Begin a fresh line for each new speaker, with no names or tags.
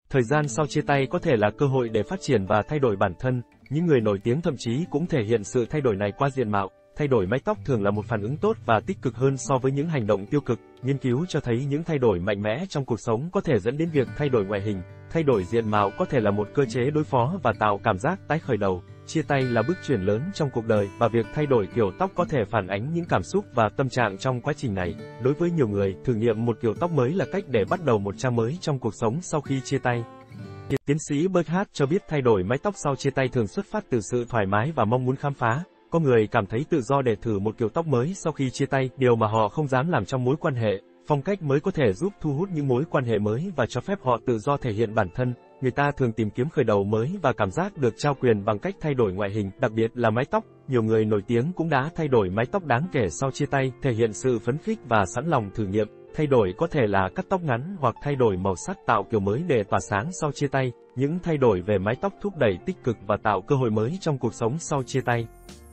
Thời gian sau chia tay có thể là cơ hội để phát triển và thay đổi bản thân, những người nổi tiếng thậm chí cũng thể hiện sự thay đổi này qua diện mạo. Thay đổi mái tóc thường là một phản ứng tốt và tích cực hơn so với những hành động tiêu cực. Nghiên cứu cho thấy những thay đổi mạnh mẽ trong cuộc sống có thể dẫn đến việc thay đổi ngoại hình. Thay đổi diện mạo có thể là một cơ chế đối phó và tạo cảm giác tái khởi đầu. Chia tay là bước chuyển lớn trong cuộc đời và việc thay đổi kiểu tóc có thể phản ánh những cảm xúc và tâm trạng trong quá trình này. Đối với nhiều người, thử nghiệm một kiểu tóc mới là cách để bắt đầu một trang mới trong cuộc sống sau khi chia tay. Tiến sĩ Berghardt cho biết thay đổi mái tóc sau chia tay thường xuất phát từ sự thoải mái và mong muốn khám phá. Có người cảm thấy tự do để thử một kiểu tóc mới sau khi chia tay, điều mà họ không dám làm trong mối quan hệ. Phong cách mới có thể giúp thu hút những mối quan hệ mới và cho phép họ tự do thể hiện bản thân. Người ta thường tìm kiếm khởi đầu mới và cảm giác được trao quyền bằng cách thay đổi ngoại hình, đặc biệt là mái tóc. Nhiều người nổi tiếng cũng đã thay đổi mái tóc đáng kể sau chia tay, thể hiện sự phấn khích và sẵn lòng thử nghiệm. Thay đổi có thể là cắt tóc ngắn hoặc thay đổi màu sắc, tạo kiểu mới để tỏa sáng sau chia tay. Những thay đổi về mái tóc thúc đẩy tích cực và tạo cơ hội mới trong cuộc sống sau chia tay.